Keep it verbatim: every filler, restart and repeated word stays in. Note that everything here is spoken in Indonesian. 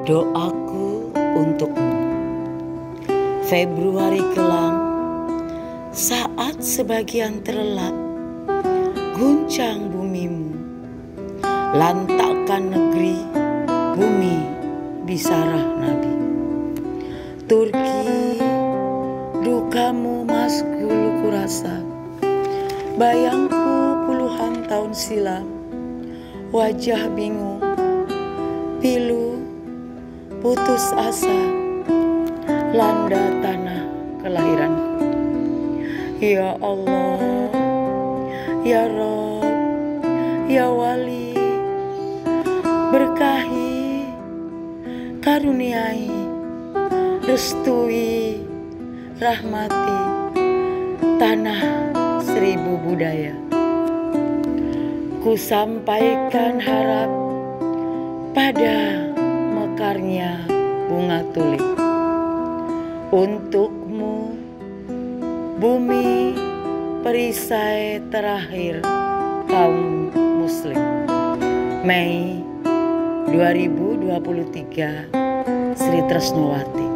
Doaku untukmu. Februari kelam, saat sebagian terlelap, guncang bumimu, lantakkan negeri, bumi bisarah Nabi. Turki, dukamu maskul kurasa, bayangku puluhan tahun silam, wajah bingung, pilu, putus asa, landa tanah kelahiranku. Ya Allah, ya Rob, ya Wali, berkahi, karuniai, restui, rahmati tanah seribu budaya. Ku sampaikan harap pada mekarnya bunga tulip. Untukmu, bumi perisai terakhir kaum muslim. Mei dua ribu dua puluh tiga, Sri Tresnawati.